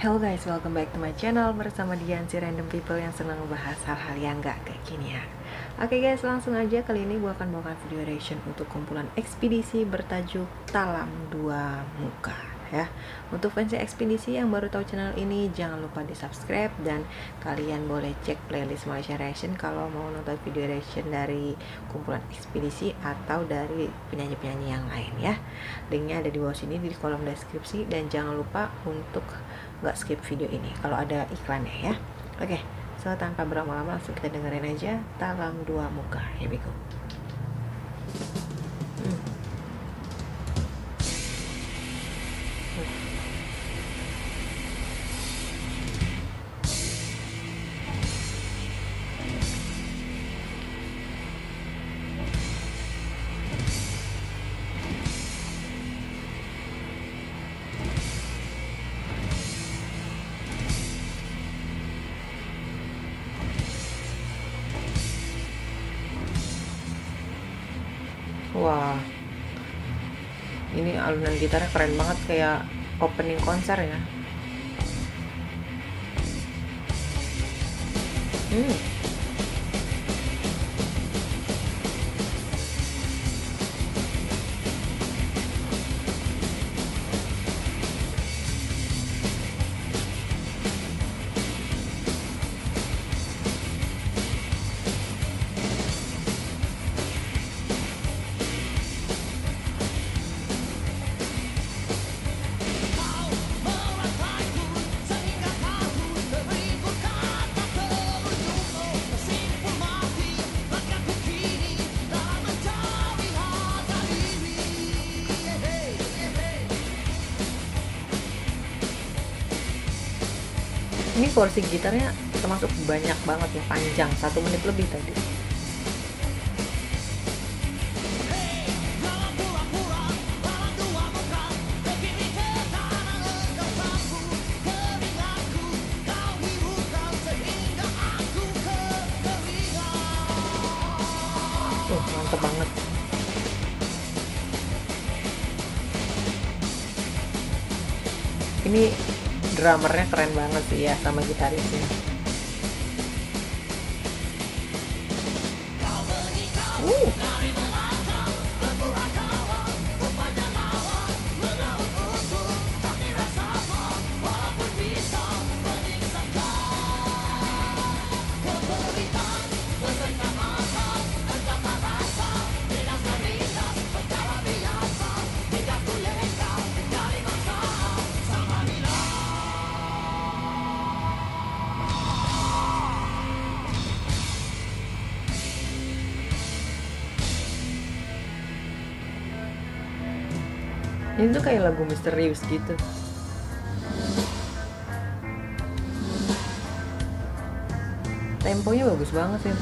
Hello guys, welcome back to my channel bersama Dian, si random people yang senang ngebahas hal-hal yang gak kayak gini ya. Oke guys, langsung aja. Kali ini gue akan bawakan video reaction untuk kumpulan ekspedisi bertajuk Talam Dua Muka ya. Untuk fans ekspedisi yang baru tahu channel ini, jangan lupa di subscribe. Dan kalian boleh cek playlist Malaysia Reaction kalau mau nonton video reaction dari kumpulan ekspedisi atau dari penyanyi-penyanyi yang lain ya. Linknya ada di bawah sini di kolom deskripsi. Dan jangan lupa untuk nggak skip video ini kalau ada iklannya ya. Oke, so tanpa berlama-lama langsung kita dengerin aja Talam Dua Muka. Here we go. Wah, ini alunan gitarnya keren banget, kayak opening konser ya. Ini porsi gitarnya termasuk banyak banget ya, panjang 1 menit lebih tadi. Mantep banget. Ini drummernya keren banget sih ya, sama gitarisnya. Ini tuh kayak lagu misterius gitu. Temponya bagus banget ya.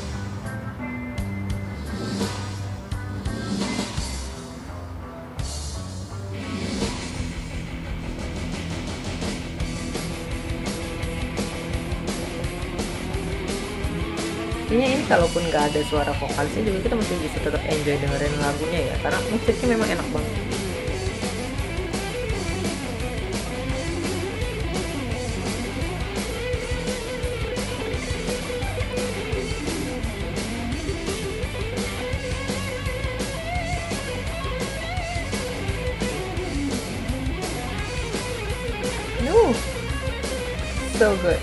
Kayaknya ini kalaupun nggak ada suara vokalisnya juga kita masih bisa tetap enjoy dengerin lagunya ya, karena musiknya memang enak banget. So good.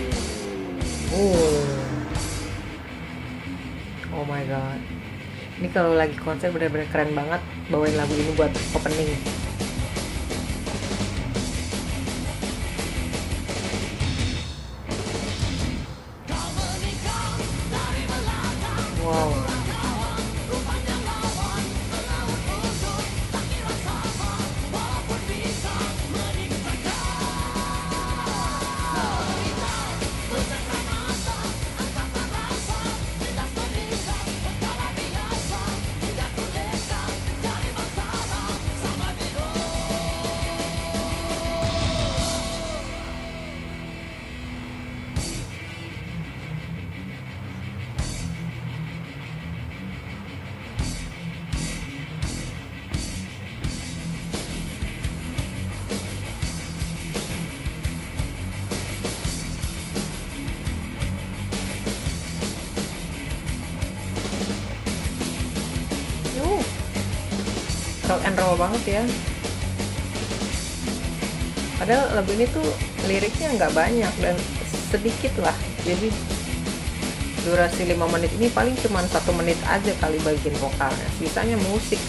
Oh my god. Ini kalau lagi konser bener-bener keren banget bawain lagu ini buat opening. Wow. rock and roll banget ya. Padahal lagu ini tuh liriknya nggak banyak dan sedikit lah. Jadi durasi 5 menit ini paling cuma 1 menit aja kali bagian vokalnya, sisanya musik.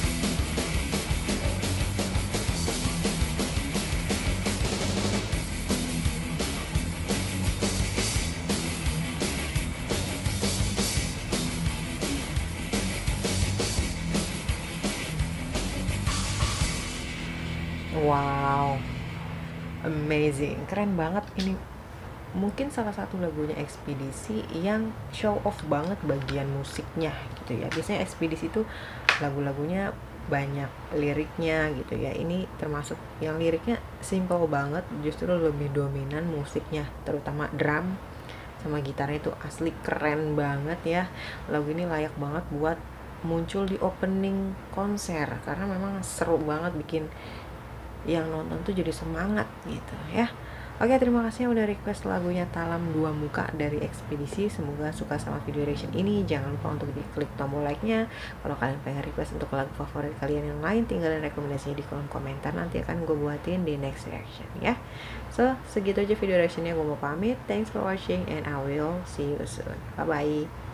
Wow, amazing, keren banget ini. Mungkin salah satu lagunya Ekspedisi yang show off banget bagian musiknya gitu ya. Biasanya Ekspedisi itu lagu-lagunya banyak liriknya gitu ya. Ini termasuk yang liriknya simple banget, justru lebih dominan musiknya, terutama drum sama gitarnya itu asli keren banget ya. Lagu ini layak banget buat muncul di opening konser karena memang seru banget, bikin yang nonton tuh jadi semangat gitu ya. Oke, terima kasih yang udah request lagunya Talam Dua Muka dari Ekspedisi. Semoga suka sama video reaction ini. Jangan lupa untuk diklik tombol like-nya. Kalau kalian pengen request untuk lagu favorit kalian yang lain, tinggalin rekomendasinya di kolom komentar. Nanti akan gue buatin di next reaction ya. So, segitu aja video reactionnya. Gue mau pamit. Thanks for watching and I will see you soon. Bye-bye.